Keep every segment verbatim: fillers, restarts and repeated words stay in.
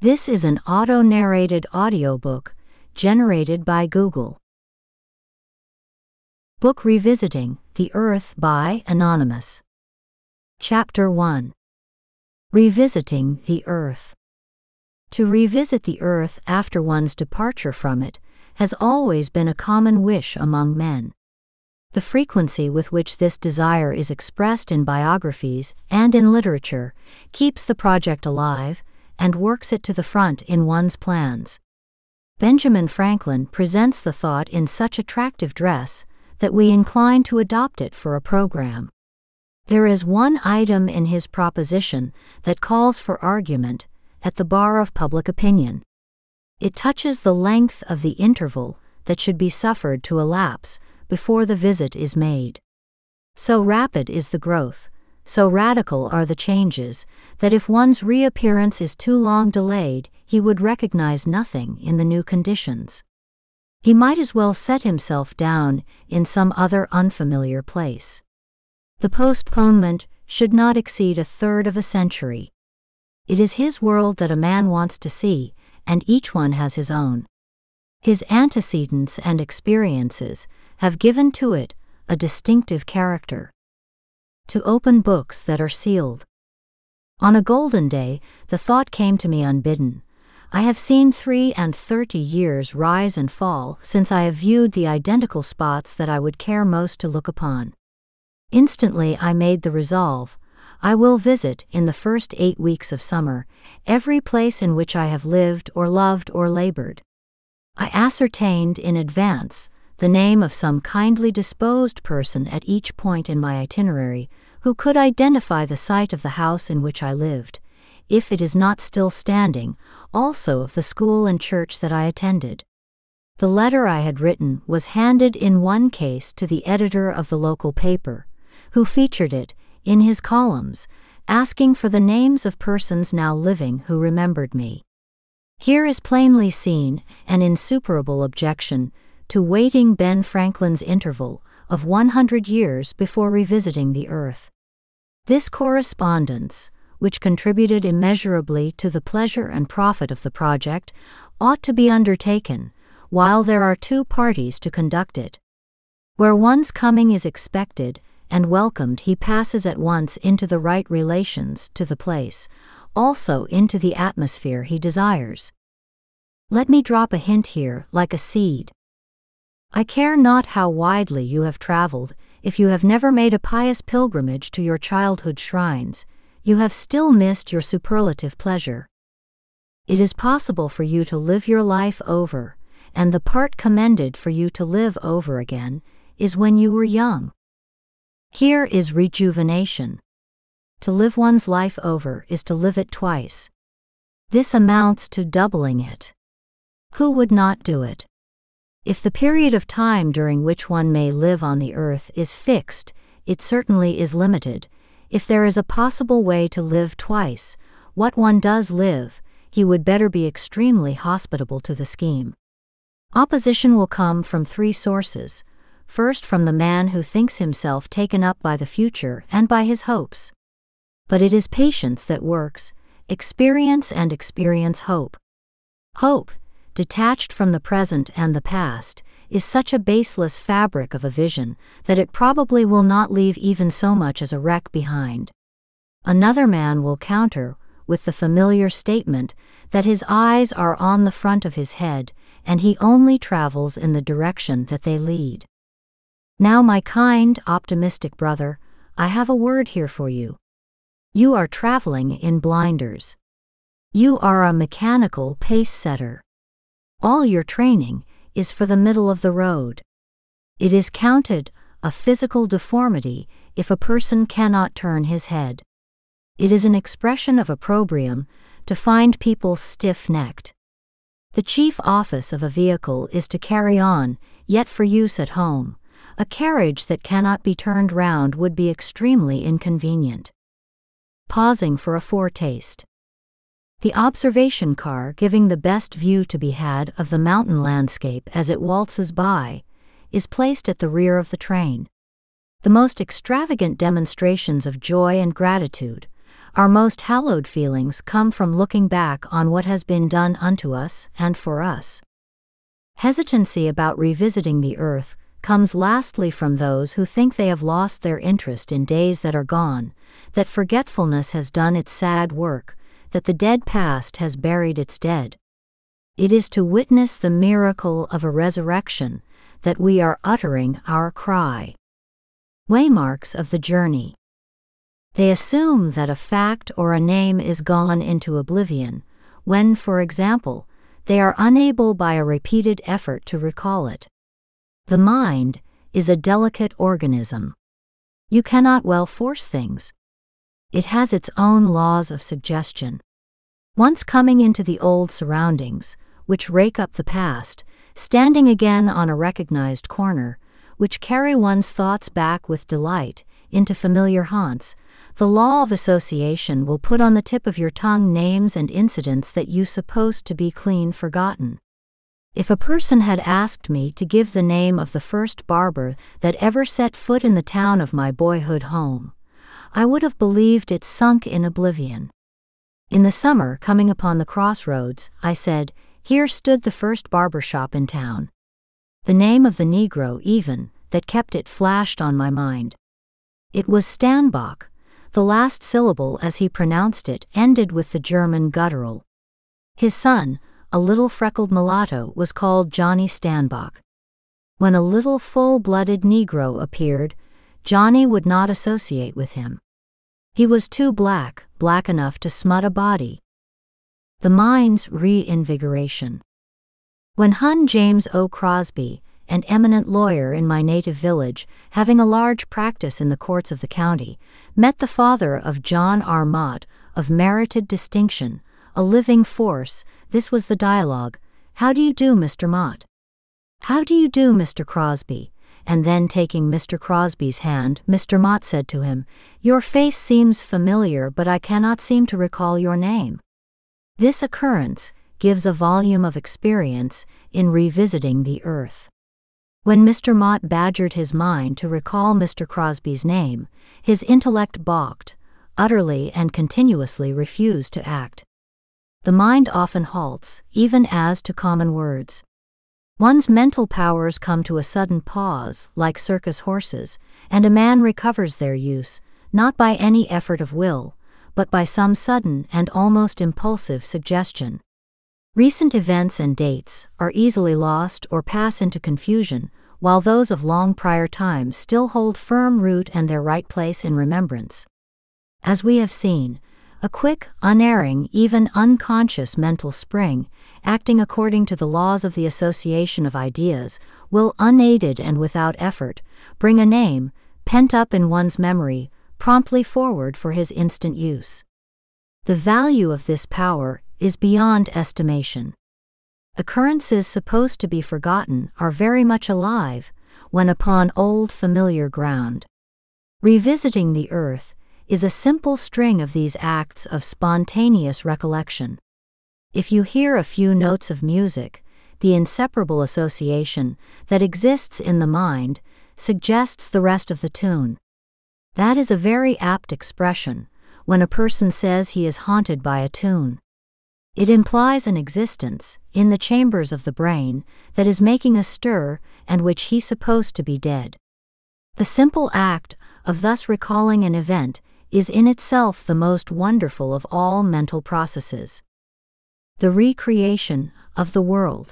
This is an auto-narrated audiobook generated by Google. Book Revisiting the Earth by Anonymous. Chapter one. Revisiting the Earth. To revisit the Earth after one's departure from it has always been a common wish among men. The frequency with which this desire is expressed in biographies and in literature keeps the project alive and works it to the front in one's plans. Benjamin Franklin presents the thought in such attractive dress that we incline to adopt it for a program. There is one item in his proposition that calls for argument at the bar of public opinion. It touches the length of the interval that should be suffered to elapse before the visit is made. So rapid is the growth, so radical are the changes, that if one's reappearance is too long delayed, he would recognize nothing in the new conditions. He might as well set himself down in some other unfamiliar place. The postponement should not exceed a third of a century. It is his world that a man wants to see, and each one has his own. His antecedents and experiences have given to it a distinctive character. To open books that are sealed. On a golden day, the thought came to me unbidden. I have seen three and thirty years rise and fall since I have viewed the identical spots that I would care most to look upon. Instantly I made the resolve, I will visit in the first eight weeks of summer every place in which I have lived or loved or labored. I ascertained in advance the name of some kindly disposed person at each point in my itinerary who could identify the site of the house in which I lived, if it is not still standing, also of the school and church that I attended. The letter I had written was handed in one case to the editor of the local paper, who featured it in his columns, asking for the names of persons now living who remembered me. Here is plainly seen an insuperable objection to waiting Ben Franklin's interval of one hundred years before revisiting the Earth. This correspondence, which contributed immeasurably to the pleasure and profit of the project, ought to be undertaken while there are two parties to conduct it. Where one's coming is expected and welcomed, he passes at once into the right relations to the place, also into the atmosphere he desires. Let me drop a hint here, like a seed. I care not how widely you have traveled, if you have never made a pious pilgrimage to your childhood shrines, you have still missed your superlative pleasure. It is possible for you to live your life over, and the part commended for you to live over again is when you were young. Here is rejuvenation. To live one's life over is to live it twice. This amounts to doubling it. Who would not do it? If the period of time during which one may live on the earth is fixed, it certainly is limited. If there is a possible way to live twice what one does live, he would better be extremely hospitable to the scheme. Opposition will come from three sources. First, from the man who thinks himself taken up by the future and by his hopes. But it is patience that works, experience and experience hope. Hope, detached from the present and the past, is such a baseless fabric of a vision that it probably will not leave even so much as a wreck behind. Another man will counter with the familiar statement that his eyes are on the front of his head and he only travels in the direction that they lead. Now, my kind, optimistic brother, I have a word here for you. You are traveling in blinders. You are a mechanical pace setter. All your training is for the middle of the road. It is counted a physical deformity if a person cannot turn his head. It is an expression of opprobrium to find people stiff-necked. The chief office of a vehicle is to carry on, yet for use at home. A carriage that cannot be turned round would be extremely inconvenient. Pausing for a foretaste. The observation car, giving the best view to be had of the mountain landscape as it waltzes by, is placed at the rear of the train. The most extravagant demonstrations of joy and gratitude Our most hallowed feelings come from looking back on what has been done unto us and for us. Hesitancy about revisiting the earth comes lastly from those who think they have lost their interest in days that are gone, that forgetfulness has done its sad work, that the dead past has buried its dead. It is to witness the miracle of a resurrection that we are uttering our cry. Waymarks of the journey. They assume that a fact or a name is gone into oblivion, when, for example, they are unable by a repeated effort to recall it. The mind is a delicate organism. You cannot well force things. It has its own laws of suggestion. Once coming into the old surroundings, which rake up the past, standing again on a recognized corner, which carry one's thoughts back with delight into familiar haunts, the law of association will put on the tip of your tongue names and incidents that you supposed to be clean forgotten. If a person had asked me to give the name of the first barber that ever set foot in the town of my boyhood home, I would have believed it sunk in oblivion. In the summer, coming upon the crossroads, I said, "Here stood the first barber shop in town." The name of the Negro, even, that kept it flashed on my mind. It was Stanbach. The last syllable, as he pronounced it, ended with the German guttural. His son, a little freckled mulatto, was called Johnny Stanbach. When a little full-blooded Negro appeared, Johnny would not associate with him. He was too black, black enough to smut a body. The mind's reinvigoration. When Hun James O. Crosby, an eminent lawyer in my native village, having a large practice in the courts of the county, met the father of John R. Mott, of merited distinction, a living force, this was the dialogue: "How do you do, Mister Mott?" "How do you do, Mister Crosby?" And then, taking Mister Crosby's hand, Mister Mott said to him, "Your face seems familiar, but I cannot seem to recall your name." This occurrence gives a volume of experience in revisiting the earth. When Mister Mott badgered his mind to recall Mister Crosby's name, his intellect balked, utterly and continuously refused to act. The mind often halts, even as to common words. One's mental powers come to a sudden pause, like circus horses, and a man recovers their use, not by any effort of will, but by some sudden and almost impulsive suggestion. Recent events and dates are easily lost or pass into confusion, while those of long prior times still hold firm root and their right place in remembrance. As we have seen, a quick, unerring, even unconscious mental spring, acting according to the laws of the association of ideas, will, unaided and without effort, bring a name, pent up in one's memory, promptly forward for his instant use. The value of this power is beyond estimation. Occurrences supposed to be forgotten are very much alive when upon old familiar ground. Revisiting the earth is a simple string of these acts of spontaneous recollection. If you hear a few notes of music, the inseparable association that exists in the mind suggests the rest of the tune. That is a very apt expression when a person says he is haunted by a tune. It implies an existence, in the chambers of the brain, that is making a stir and which he supposed to be dead. The simple act of thus recalling an event is in itself the most wonderful of all mental processes. The recreation of the world.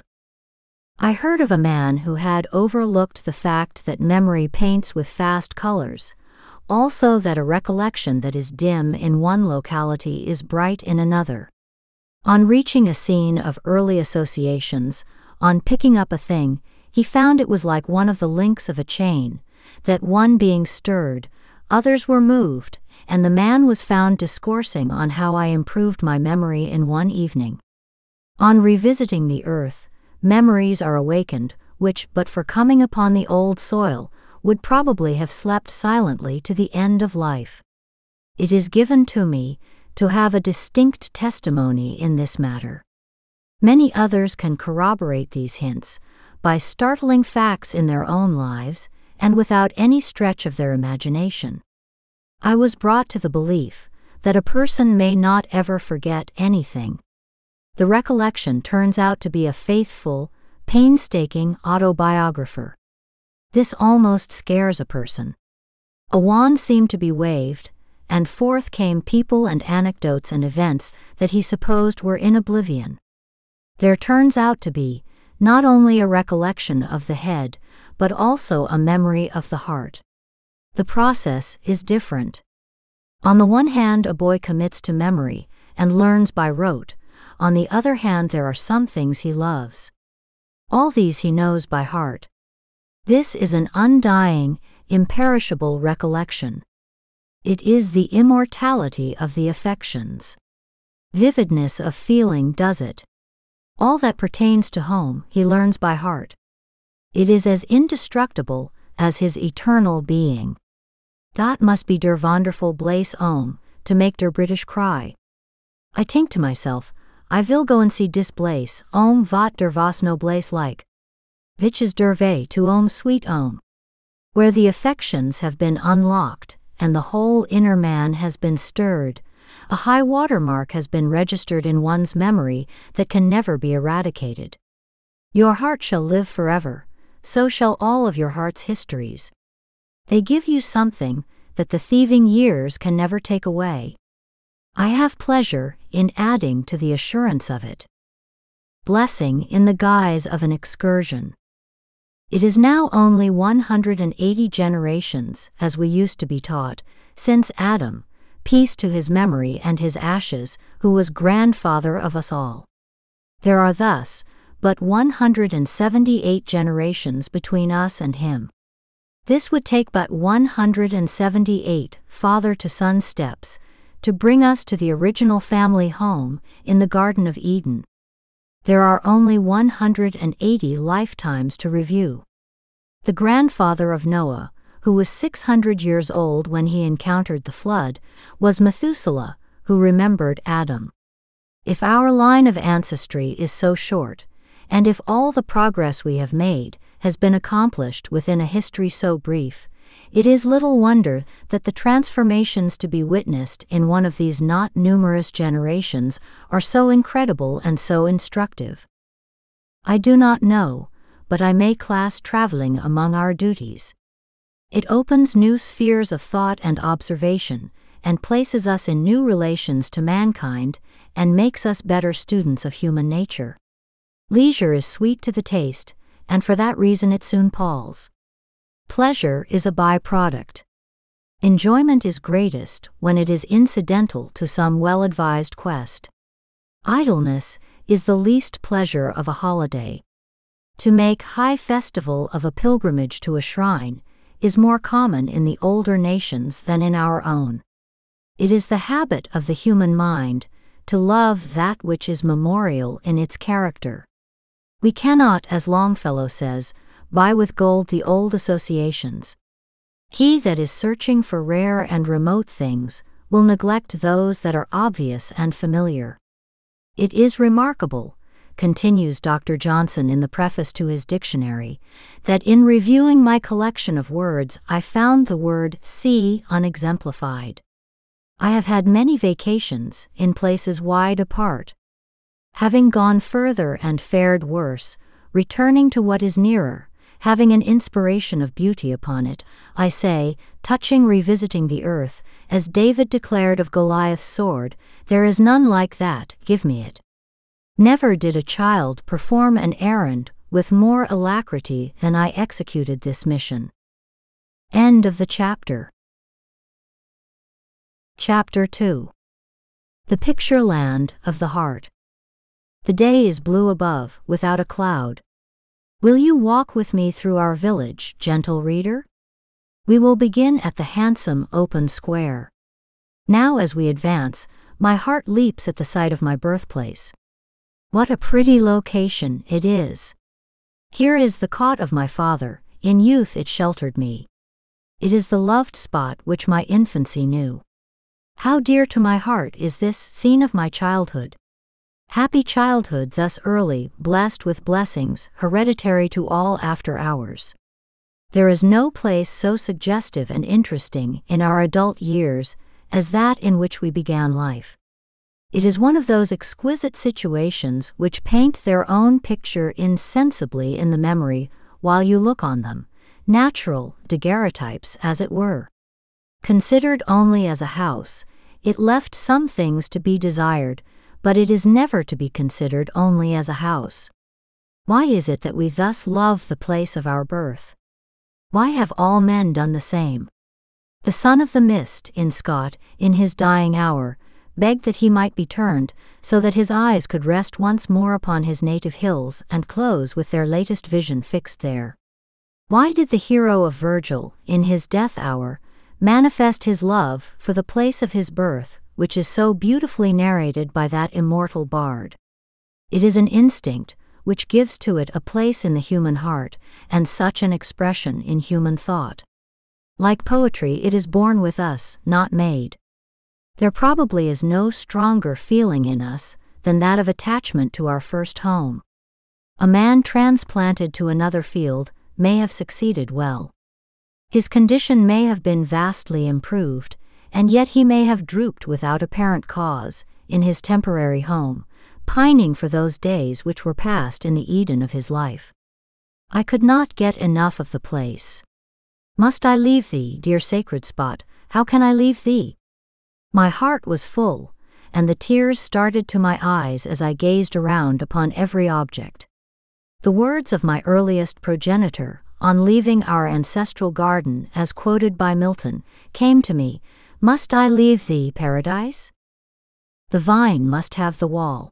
I heard of a man who had overlooked the fact that memory paints with fast colors, also that a recollection that is dim in one locality is bright in another. On reaching a scene of early associations, on picking up a thing, he found it was like one of the links of a chain, that one being stirred, others were moved, and the man was found discoursing on how I improved my memory in one evening. On revisiting the earth, memories are awakened, which, but for coming upon the old soil, would probably have slept silently to the end of life. It is given to me to have a distinct testimony in this matter. Many others can corroborate these hints by startling facts in their own lives and without any stretch of their imagination. I was brought to the belief that a person may not ever forget anything. The recollection turns out to be a faithful, painstaking autobiographer. This almost scares a person. A wand seemed to be waved, and forth came people and anecdotes and events that he supposed were in oblivion. There turns out to be not only a recollection of the head, but also a memory of the heart. The process is different. On the one hand, a boy commits to memory and learns by rote. On the other hand, there are some things he loves. All these he knows by heart. This is an undying, imperishable recollection. It is the immortality of the affections. Vividness of feeling does it. All that pertains to home he learns by heart. It is as indestructible as his eternal being. Dat must be der wonderful place om, to make der British cry. I think to myself, I will go and see dis place, om wat der was no place like. Which is der way to om sweet om. Where the affections have been unlocked, and the whole inner man has been stirred, a high watermark has been registered in one's memory that can never be eradicated. Your heart shall live forever, so shall all of your heart's histories. They give you something that the thieving years can never take away. I have pleasure in adding to the assurance of it. Blessing in the guise of an excursion. It is now only one hundred eighty generations, as we used to be taught, since Adam, peace to his memory and his ashes, who was grandfather of us all. There are thus but one hundred seventy-eight generations between us and him. This would take but one hundred seventy-eight father-to-son steps to bring us to the original family home in the Garden of Eden. There are only one hundred eighty lifetimes to review. The grandfather of Noah, who was six hundred years old when he encountered the flood, was Methuselah, who remembered Adam. If our line of ancestry is so short, and if all the progress we have made has been accomplished within a history so brief, it is little wonder that the transformations to be witnessed in one of these not numerous generations are so incredible and so instructive. I do not know, but I may class traveling among our duties. It opens new spheres of thought and observation, and places us in new relations to mankind, and makes us better students of human nature. Leisure is sweet to the taste, and for that reason it soon palls. Pleasure is a byproduct. Enjoyment is greatest when it is incidental to some well-advised quest. Idleness is the least pleasure of a holiday. To make high festival of a pilgrimage to a shrine is more common in the older nations than in our own. It is the habit of the human mind to love that which is memorial in its character. We cannot, as Longfellow says, buy with gold the old associations. He that is searching for rare and remote things will neglect those that are obvious and familiar. It is remarkable, continues Doctor Johnson in the preface to his dictionary, that in reviewing my collection of words I found the word sea unexemplified. I have had many vacations in places wide apart. Having gone further and fared worse, returning to what is nearer, having an inspiration of beauty upon it, I say, touching revisiting the earth, as David declared of Goliath's sword, there is none like that, give me it. Never did a child perform an errand with more alacrity than I executed this mission. End of the chapter. Chapter two. The Picture Land of the Heart. The day is blue above, without a cloud. Will you walk with me through our village, gentle reader? We will begin at the handsome open square. Now as we advance, my heart leaps at the sight of my birthplace. What a pretty location it is. Here is the cot of my father, in youth it sheltered me. It is the loved spot which my infancy knew. How dear to my heart is this scene of my childhood. Happy childhood thus early, blessed with blessings, hereditary to all after hours. There is no place so suggestive and interesting in our adult years as that in which we began life. It is one of those exquisite situations which paint their own picture insensibly in the memory while you look on them, natural daguerreotypes as it were. Considered only as a house, it left some things to be desired, but it is never to be considered only as a house. Why is it that we thus love the place of our birth? Why have all men done the same? The son of the mist, in Scott, in his dying hour, begged that he might be turned, so that his eyes could rest once more upon his native hills and close with their latest vision fixed there. Why did the hero of Virgil, in his death hour, manifest his love for the place of his birth, which is so beautifully narrated by that immortal bard? It is an instinct which gives to it a place in the human heart, and such an expression in human thought. Like poetry, it is born with us, not made. There probably is no stronger feeling in us than that of attachment to our first home. A man transplanted to another field may have succeeded well. His condition may have been vastly improved, and yet he may have drooped without apparent cause in his temporary home, pining for those days which were passed in the Eden of his life. I could not get enough of the place. Must I leave thee, dear sacred spot? How can I leave thee? My heart was full, and the tears started to my eyes as I gazed around upon every object. The words of my earliest progenitor, on leaving our ancestral garden as quoted by Milton, came to me, "Must I leave thee, paradise? The vine must have the wall."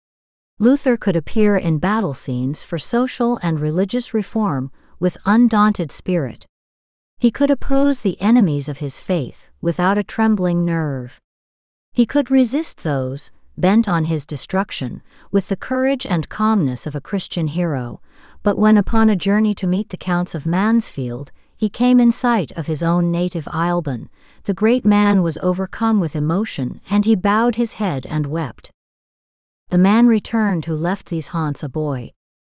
Luther could appear in battle scenes for social and religious reform with undaunted spirit. He could oppose the enemies of his faith without a trembling nerve. He could resist those, bent on his destruction, with the courage and calmness of a Christian hero, but when upon a journey to meet the Counts of Mansfield, he came in sight of his own native Eilben, the great man was overcome with emotion, and he bowed his head and wept. The man returned who left these haunts a boy.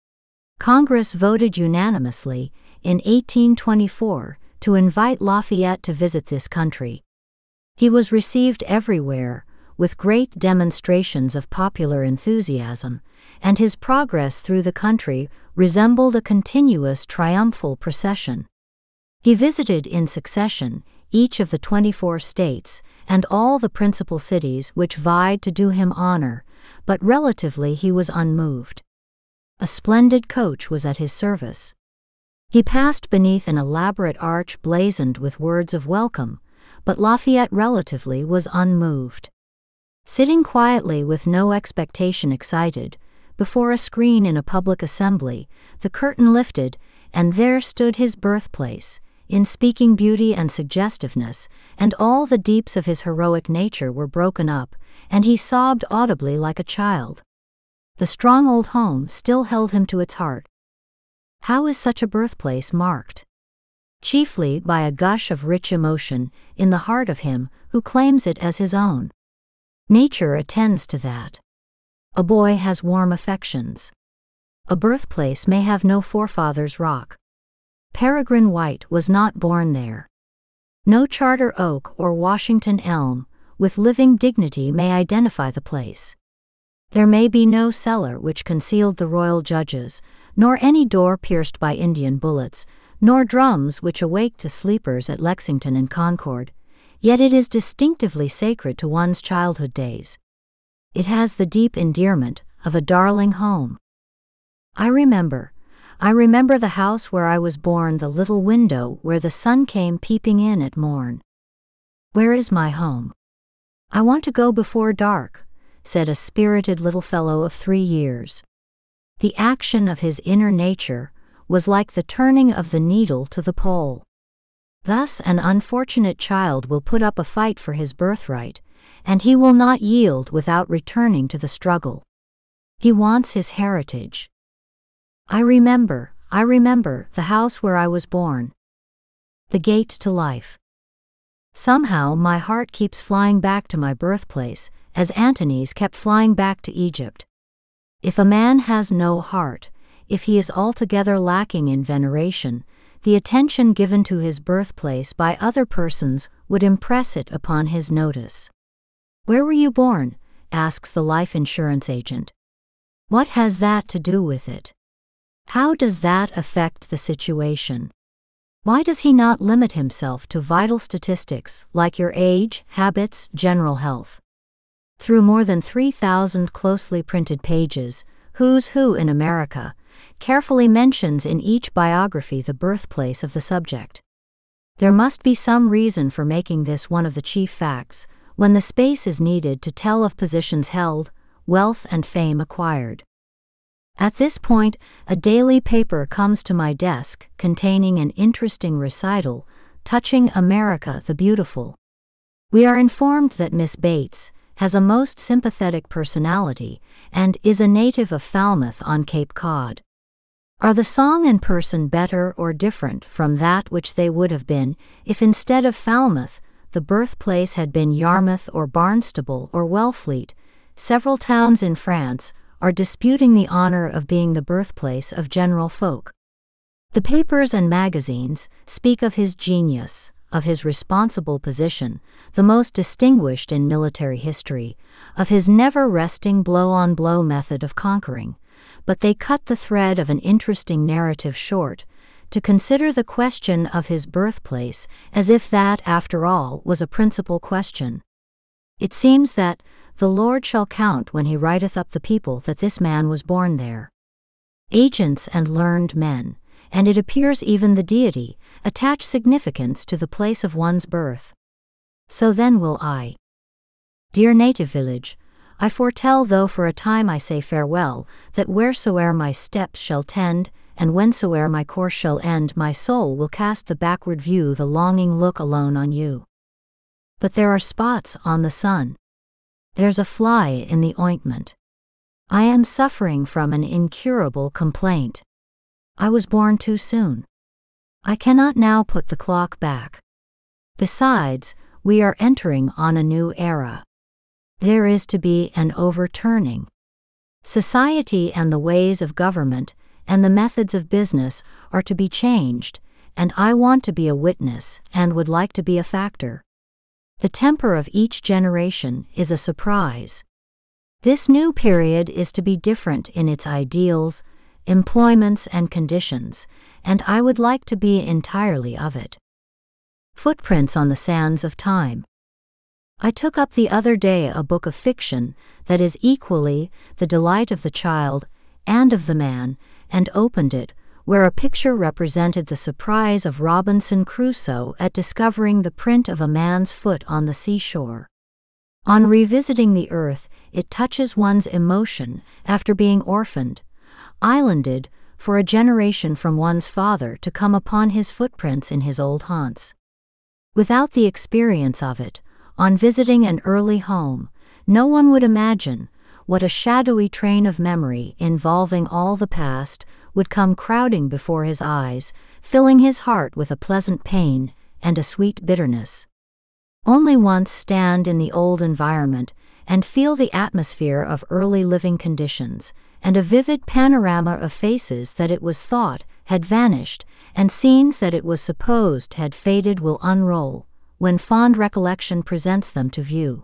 Congress voted unanimously, in eighteen twenty-four, to invite Lafayette to visit this country. He was received everywhere, with great demonstrations of popular enthusiasm, and his progress through the country resembled a continuous triumphal procession. He visited in succession each of the twenty-four states and all the principal cities which vied to do him honor, but relatively he was unmoved. A splendid coach was at his service. He passed beneath an elaborate arch blazoned with words of welcome, but Lafayette relatively was unmoved. Sitting quietly with no expectation excited, before a screen in a public assembly, the curtain lifted, and there stood his birthplace, in speaking beauty and suggestiveness, and all the deeps of his heroic nature were broken up, and he sobbed audibly like a child. The strong old home still held him to its heart. How is such a birthplace marked? Chiefly by a gush of rich emotion in the heart of him who claims it as his own. Nature attends to that. A boy has warm affections. A birthplace may have no forefather's rock. Peregrine White was not born there. No Charter oak or Washington elm, with living dignity, may identify the place. There may be no cellar which concealed the royal judges, nor any door pierced by Indian bullets, nor drums which awaked the sleepers at Lexington and Concord, yet it is distinctively sacred to one's childhood days. It has the deep endearment of a darling home. I remember, I remember the house where I was born, the little window where the sun came peeping in at morn. Where is my home? I want to go before dark, said a spirited little fellow of three years. The action of his inner nature was like the turning of the needle to the pole. Thus an unfortunate child will put up a fight for his birthright, and he will not yield without returning to the struggle. He wants his heritage. I remember, I remember the house where I was born. The gate to life. Somehow my heart keeps flying back to my birthplace, as Antony's kept flying back to Egypt. If a man has no heart, if he is altogether lacking in veneration, the attention given to his birthplace by other persons would impress it upon his notice. "Where were you born?" asks the life insurance agent. "What has that to do with it? How does that affect the situation?" Why does he not limit himself to vital statistics like your age, habits, general health? Through more than three thousand closely printed pages, Who's Who in America carefully mentions in each biography the birthplace of the subject. There must be some reason for making this one of the chief facts when the space is needed to tell of positions held, wealth and fame acquired. At this point, a daily paper comes to my desk containing an interesting recital touching America the Beautiful. We are informed that Miss Bates has a most sympathetic personality and is a native of Falmouth on Cape Cod. Are the song and person better or different from that which they would have been if instead of Falmouth, the birthplace had been Yarmouth or Barnstable or Wellfleet? Several towns in France are disputing the honor of being the birthplace of general folk. The papers and magazines speak of his genius, of his responsible position, the most distinguished in military history, of his never-resting blow-on-blow method of conquering, but they cut the thread of an interesting narrative short to consider the question of his birthplace as if that, after all, was a principal question. It seems that the Lord shall count when he writeth up the people that this man was born there. Agents and learned men, and it appears even the deity, attach significance to the place of one's birth. So then will I. Dear native village, I foretell, though for a time I say farewell, that wheresoe'er my steps shall tend, and whensoe'er my course shall end, my soul will cast the backward view, the longing look alone on you. But there are spots on the sun. There's a fly in the ointment. I am suffering from an incurable complaint. I was born too soon. I cannot now put the clock back. Besides, we are entering on a new era. There is to be an overturning. Society and the ways of government and the methods of business are to be changed, and I want to be a witness and would like to be a factor. The temper of each generation is a surprise. This new period is to be different in its ideals, employments, and conditions, and I would like to be entirely of it. Footprints on the sands of time. I took up the other day a book of fiction that is equally the delight of the child and of the man, and opened it, where a picture represented the surprise of Robinson Crusoe at discovering the print of a man's foot on the seashore. On revisiting the earth, it touches one's emotion after being orphaned, islanded for a generation from one's father to come upon his footprints in his old haunts. Without the experience of it, on visiting an early home, no one would imagine what a shadowy train of memory involving all the past would come crowding before his eyes, filling his heart with a pleasant pain and a sweet bitterness. Only once stand in the old environment and feel the atmosphere of early living conditions, and a vivid panorama of faces that it was thought had vanished, and scenes that it was supposed had faded will unroll, when fond recollection presents them to view.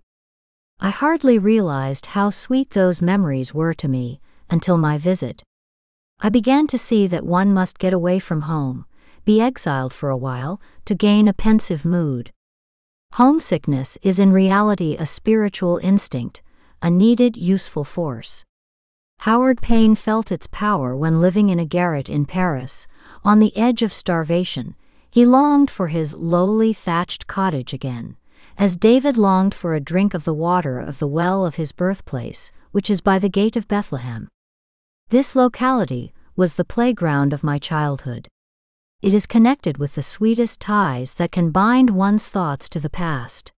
I hardly realized how sweet those memories were to me until my visit. I began to see that one must get away from home, be exiled for a while, to gain a pensive mood. Homesickness is in reality a spiritual instinct, a needed, useful force. Howard Payne felt its power when living in a garret in Paris, on the edge of starvation. He longed for his lowly thatched cottage again, as David longed for a drink of the water of the well of his birthplace, which is by the gate of Bethlehem. This locality was the playground of my childhood. It is connected with the sweetest ties that can bind one's thoughts to the past.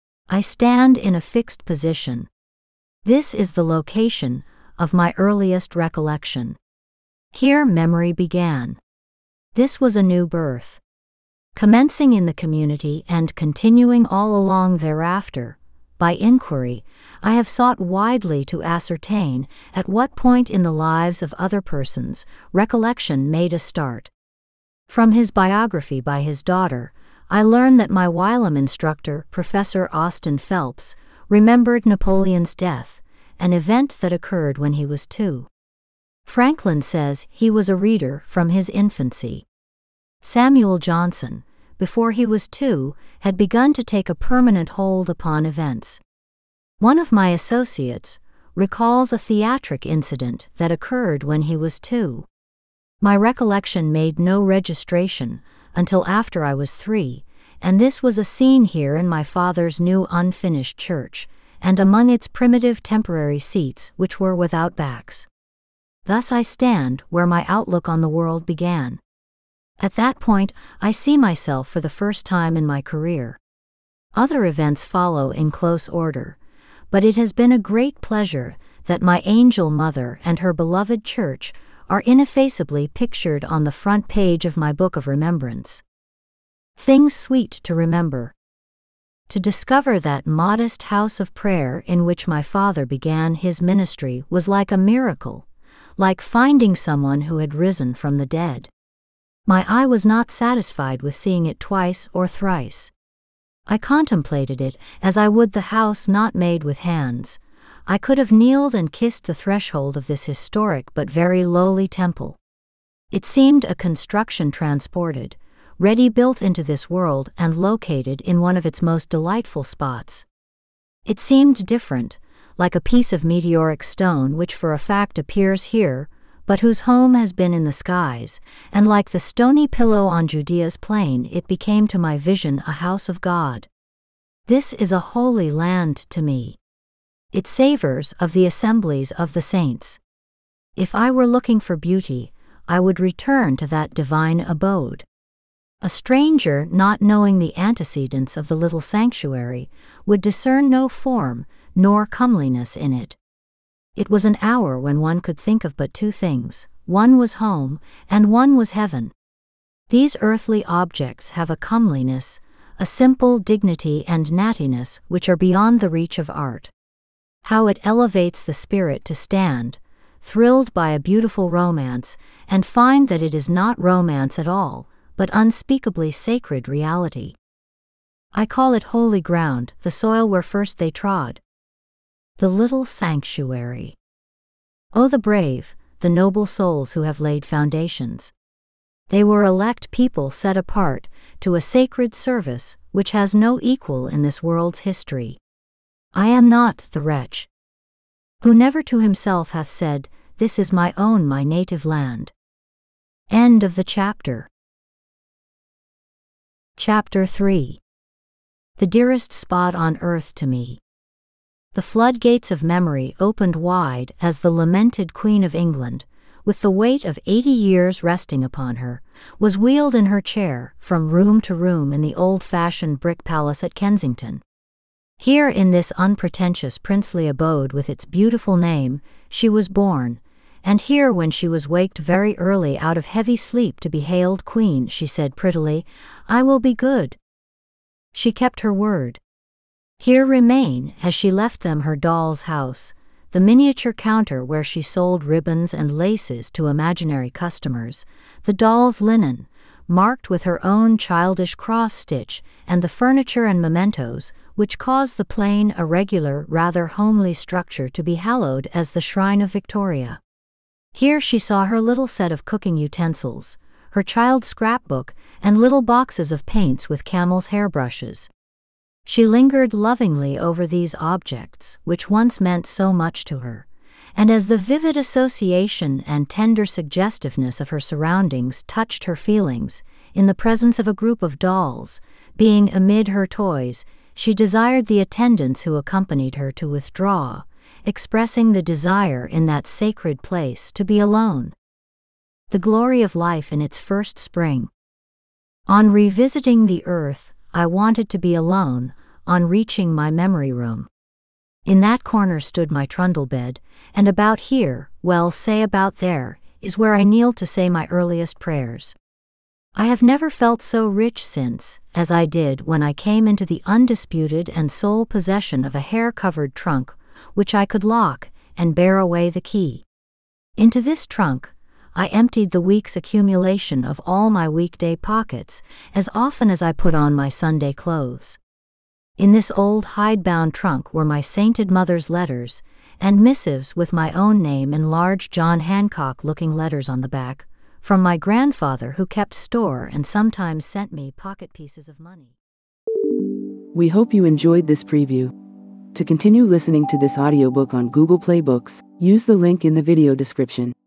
I stand in a fixed position. This is the location of my earliest recollection. Here memory began. This was a new birth. Commencing in the community and continuing all along thereafter, by inquiry, I have sought widely to ascertain at what point in the lives of other persons recollection made a start. From his biography by his daughter, I learn that my whilom instructor, Professor Austin Phelps, remembered Napoleon's death, an event that occurred when he was two. Franklin says he was a reader from his infancy. Samuel Johnson, before he was two, had begun to take a permanent hold upon events. One of my associates recalls a theatric incident that occurred when he was two. My recollection made no registration until after I was three, and this was a scene here in my father's new unfinished church, and among its primitive temporary seats which were without backs. Thus I stand where my outlook on the world began. At that point, I see myself for the first time in my career. Other events follow in close order, but it has been a great pleasure that my angel mother and her beloved church are ineffaceably pictured on the front page of my book of remembrance. Things sweet to remember. To discover that modest house of prayer in which my father began his ministry was like a miracle, like finding someone who had risen from the dead. My eye was not satisfied with seeing it twice or thrice. I contemplated it as I would the house not made with hands. I could have kneeled and kissed the threshold of this historic but very lowly temple. It seemed a construction transported, ready built into this world and located in one of its most delightful spots. It seemed different, like a piece of meteoric stone which for a fact appears here, but whose home has been in the skies, and like the stony pillow on Judea's plain it became to my vision a house of God. This is a holy land to me. It savors of the assemblies of the saints. If I were looking for beauty, I would return to that divine abode. A stranger, not knowing the antecedents of the little sanctuary, would discern no form nor comeliness in it. It was an hour when one could think of but two things: one was home, and one was heaven. These earthly objects have a comeliness, a simple dignity and nattiness which are beyond the reach of art. How it elevates the spirit to stand, thrilled by a beautiful romance, and find that it is not romance at all, but unspeakably sacred reality. I call it holy ground, the soil where first they trod. The little sanctuary. Oh, the brave, the noble souls who have laid foundations. They were elect people set apart to a sacred service which has no equal in this world's history. I am not the wretch who never to himself hath said, "This is my own, my native land." End of the chapter. Chapter three. The dearest spot on earth to me. The floodgates of memory opened wide as the lamented Queen of England, with the weight of eighty years resting upon her, was wheeled in her chair from room to room in the old-fashioned brick palace at Kensington. Here in this unpretentious princely abode with its beautiful name, she was born, and here when she was waked very early out of heavy sleep to be hailed queen, she said prettily, "I will be good." She kept her word. Here remain, as she left them her doll's house, the miniature counter where she sold ribbons and laces to imaginary customers, the doll's linen, marked with her own childish cross-stitch, and the furniture and mementos, which caused the plain, irregular, rather homely structure to be hallowed as the shrine of Victoria. Here she saw her little set of cooking utensils, her child's scrapbook, and little boxes of paints with camel's hair brushes. She lingered lovingly over these objects, which once meant so much to her, and as the vivid association and tender suggestiveness of her surroundings touched her feelings, in the presence of a group of dolls, being amid her toys, she desired the attendants who accompanied her to withdraw, expressing the desire in that sacred place to be alone. The glory of life in its first spring. On revisiting the earth, I wanted to be alone, on reaching my memory room. In that corner stood my trundle bed, and about here, well, say about there, is where I kneeled to say my earliest prayers. I have never felt so rich since, as I did when I came into the undisputed and sole possession of a hair-covered trunk, which I could lock, and bear away the key. Into this trunk, I emptied the week's accumulation of all my weekday pockets as often as I put on my Sunday clothes. In this old hidebound trunk were my sainted mother's letters, and missives with my own name in large John Hancock-looking letters on the back, from my grandfather who kept store and sometimes sent me pocket pieces of money. We hope you enjoyed this preview. To continue listening to this audiobook on Google Play Books, use the link in the video description.